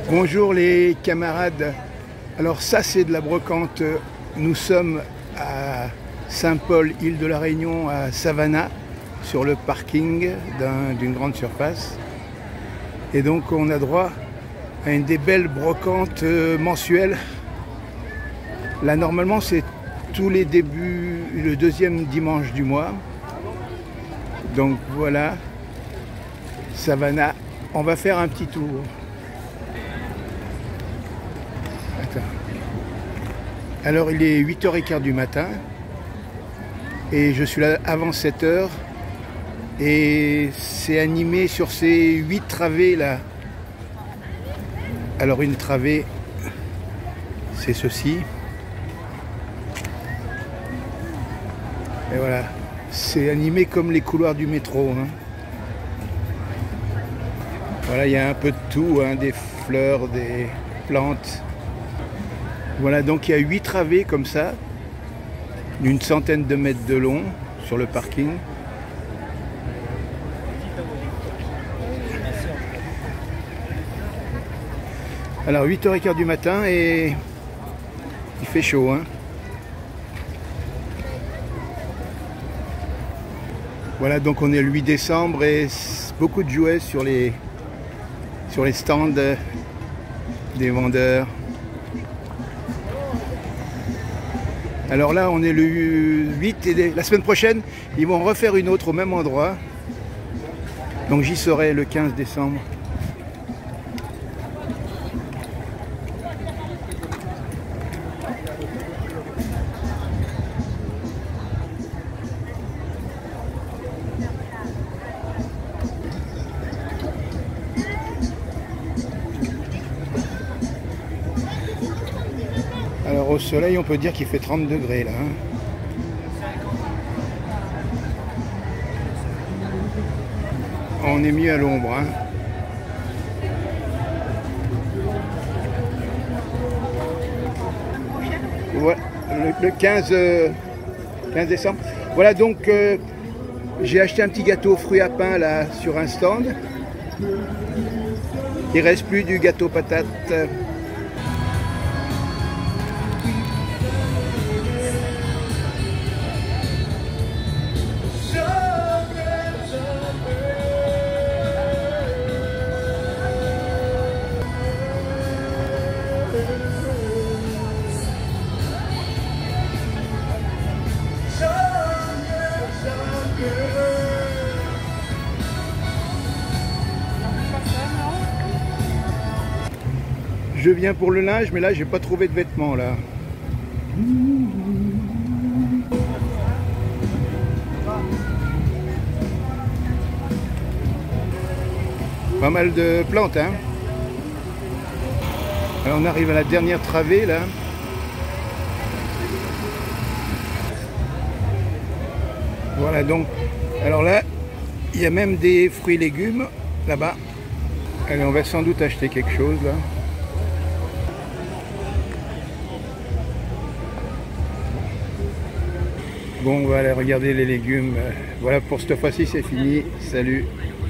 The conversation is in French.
Bonjour les camarades, alors ça c'est de la brocante, nous sommes à Saint-Paul, île de la Réunion, à Savannah, sur le parking d'une grande surface. Et donc on a droit à une des belles brocantes mensuelles. Là normalement c'est tous les débuts, le deuxième dimanche du mois. Donc voilà, Savannah, on va faire un petit tour. Alors il est 8h15 du matin et je suis là avant 7h et c'est animé sur ces 8 travées là. Alors une travée, c'est ceci. Et voilà, c'est animé comme les couloirs du métro. Hein. Voilà, il y a un peu de tout, hein, des fleurs, des plantes. Voilà, donc il y a 8 travées comme ça, d'une centaine de mètres de long sur le parking. Alors 8h15 du matin et il fait chaud. Hein. Voilà, donc on est le 8 décembre et beaucoup de jouets sur les stands des vendeurs. Alors là, on est le 8 et la semaine prochaine, ils vont refaire une autre au même endroit. Donc j'y serai le 15 décembre. Alors au soleil, on peut dire qu'il fait 30 degrés là. Hein. On est mieux à l'ombre. Hein. Ouais, le 15 décembre. Voilà donc j'ai acheté un petit gâteau fruits à pain là sur un stand. Il ne reste plus du gâteau patate. Je viens pour le linge, mais là j'ai pas trouvé de vêtements là. Pas mal de plantes, hein. Alors on arrive à la dernière travée là. Voilà donc. Alors là, il y a même des fruits et légumes là-bas. Allez, on va sans doute acheter quelque chose là. Bon, on va aller regarder les légumes. Voilà, pour cette fois-ci, c'est fini. Salut!